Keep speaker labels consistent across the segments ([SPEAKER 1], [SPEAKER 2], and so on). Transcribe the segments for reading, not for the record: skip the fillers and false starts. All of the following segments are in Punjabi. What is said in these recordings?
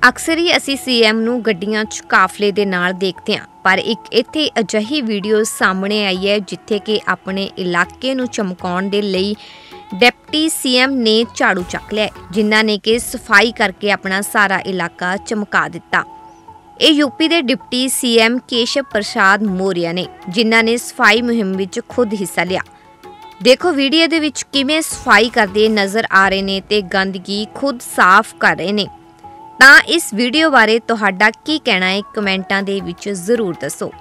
[SPEAKER 1] ਅਕਸਰ ਹੀ ਅਸੀਂ ਸੀਐਮ ਨੂੰ ਗੱਡੀਆਂ 'ਚ ਕਾਫਲੇ ਦੇ ਨਾਲ ਦੇਖਦੇ ਹਾਂ, ਪਰ ਇੱਕ ਇੱਥੇ ਅਜਿਹੀ ਵੀਡੀਓ ਸਾਹਮਣੇ ਆਈ ਹੈ ਜਿੱਥੇ ਕਿ ਆਪਣੇ ਇਲਾਕੇ ਨੂੰ ਚਮਕਾਉਣ ਦੇ ਲਈ ਡਿਪਟੀ ਸੀਐਮ ਨੇ ਝਾੜੂ ਚੱਕ ਲਿਆ, ਜਿਨ੍ਹਾਂ ਨੇ ਕਿ ਸਫਾਈ ਕਰਕੇ ਆਪਣਾ ਸਾਰਾ ਇਲਾਕਾ ਚਮਕਾ ਦਿੱਤਾ। ਇਹ ਯੂਪੀ ਦੇ ਡਿਪਟੀ ਸੀਐਮ ਕੇਸ਼ਵ ਪ੍ਰਸਾਦ ਮੌਰਿਆ ਨੇ, ਜਿਨ੍ਹਾਂ ਨੇ ਸਫਾਈ ਮੁਹਿੰਮ ਵਿੱਚ ਖੁਦ ਹਿੱਸਾ ਲਿਆ। ਦੇਖੋ ਵੀਡੀਓ ਦੇ ਵਿੱਚ ਕਿਵੇਂ ਸਫਾਈ ਕਰਦੇ ਨਜ਼ਰ ਆ ਰਹੇ ਨੇ ਤੇ ਗੰਦਗੀ ਖੁਦ ਸਾਫ਼ ਕਰ ਰਹੇ ਨੇ। ਤਾਂ ਇਸ ਵੀਡੀਓ ਬਾਰੇ ਤੁਹਾਡਾ ਕੀ ਕਹਿਣਾ ਹੈ, ਕਮੈਂਟਾਂ ਦੇ ਵਿੱਚ ਜ਼ਰੂਰ ਦੱਸੋ।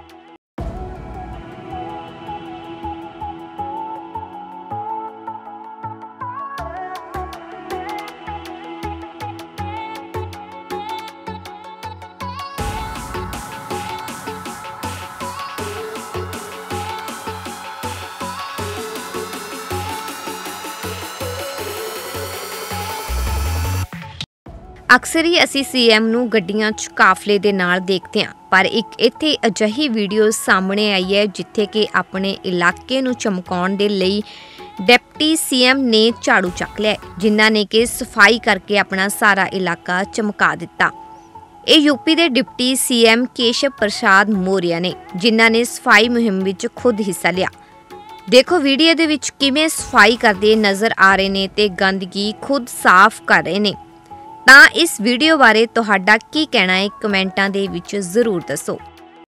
[SPEAKER 1] ਅਕਸਰ ਹੀ ਅਸੀਂ ਸੀਐਮ ਨੂੰ ਗੱਡੀਆਂ 'ਚ ਕਾਫਲੇ ਦੇ ਨਾਲ ਦੇਖਦੇ ਹਾਂ, ਪਰ ਇੱਕ ਇੱਥੇ ਅਜਿਹੀ ਵੀਡੀਓ ਸਾਹਮਣੇ ਆਈ ਹੈ ਜਿੱਥੇ ਕਿ ਆਪਣੇ ਇਲਾਕੇ ਨੂੰ ਚਮਕਾਉਣ ਦੇ ਲਈ ਡਿਪਟੀ ਸੀਐਮ ਨੇ ਝਾੜੂ ਚੱਕ ਲਿਆ, ਜਿਨ੍ਹਾਂ ਨੇ ਕਿ ਸਫਾਈ ਕਰਕੇ ਆਪਣਾ ਸਾਰਾ ਇਲਾਕਾ ਚਮਕਾ ਦਿੱਤਾ। ਇਹ ਯੂਪੀ ਦੇ ਡਿਪਟੀ ਸੀਐਮ ਕੇਸ਼ਵ ਪ੍ਰਸਾਦ ਮੌਰਿਆ ਨੇ, ਜਿਨ੍ਹਾਂ ਨੇ ਸਫਾਈ ਮੁਹਿੰਮ ਵਿੱਚ ਖੁਦ ਹਿੱਸਾ ਲਿਆ। ਦੇਖੋ ਵੀਡੀਓ ਦੇ ਵਿੱਚ ਕਿਵੇਂ ਸਫਾਈ ਕਰਦੇ ਨਜ਼ਰ ਆ ਰਹੇ ਨੇ ਤੇ ਗੰਦਗੀ ਖੁਦ ਸਾਫ਼ ਕਰ ਰਹੇ ਨੇ। ਤਾਂ ਇਸ ਵੀਡੀਓ ਬਾਰੇ ਤੁਹਾਡਾ ਕੀ ਕਹਿਣਾ ਹੈ, ਕਮੈਂਟਾਂ ਦੇ ਵਿੱਚ ਜ਼ਰੂਰ ਦੱਸੋ।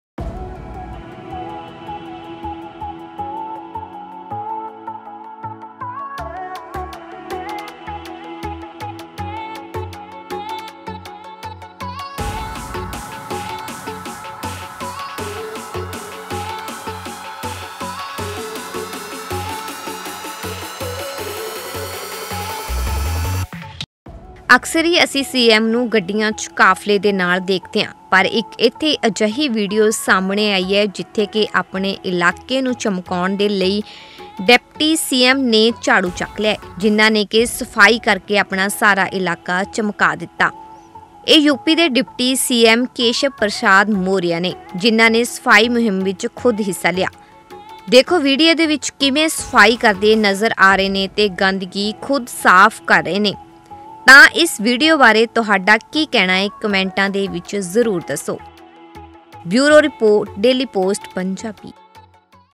[SPEAKER 1] ਅਕਸਰ ਹੀ ਅਸੀਂ ਸੀਐਮ ਨੂੰ ਗੱਡੀਆਂ 'ਚ ਕਾਫਲੇ ਦੇ ਨਾਲ ਦੇਖਦੇ ਹਾਂ, ਪਰ ਇੱਕ ਇੱਥੇ ਅਜਿਹੀ ਵੀਡੀਓ ਸਾਹਮਣੇ ਆਈ ਹੈ ਜਿੱਥੇ ਕਿ ਆਪਣੇ ਇਲਾਕੇ ਨੂੰ ਚਮਕਾਉਣ ਦੇ ਲਈ ਡਿਪਟੀ ਸੀਐਮ ਨੇ ਝਾੜੂ ਚੱਕ ਲਿਆ, ਜਿਨ੍ਹਾਂ ਨੇ ਕਿ ਸਫਾਈ ਕਰਕੇ ਆਪਣਾ ਸਾਰਾ ਇਲਾਕਾ ਚਮਕਾ ਦਿੱਤਾ। ਇਹ ਯੂਪੀ ਦੇ ਡਿਪਟੀ ਸੀਐਮ ਕੇਸ਼ਵ ਪ੍ਰਸਾਦ ਮੌਰਿਆ ਨੇ, ਜਿਨ੍ਹਾਂ ਨੇ ਸਫਾਈ ਮੁਹਿੰਮ ਵਿੱਚ ਖੁਦ ਹਿੱਸਾ ਲਿਆ। ਦੇਖੋ ਵੀਡੀਓ ਦੇ ਵਿੱਚ ਕਿਵੇਂ ਸਫਾਈ ਕਰਦੇ ਨਜ਼ਰ ਆ ਰਹੇ ਨੇ ਤੇ ਗੰਦਗੀ ਖੁਦ ਸਾਫ਼ ਕਰ ਰਹੇ ਨੇ। ਤਾਂ ਇਸ ਵੀਡੀਓ ਬਾਰੇ ਤੁਹਾਡਾ ਕੀ ਕਹਿਣਾ ਹੈ, ਕਮੈਂਟਾਂ ਦੇ ਵਿੱਚ ਜ਼ਰੂਰ ਦੱਸੋ। Bureau report, daily post Punjabi.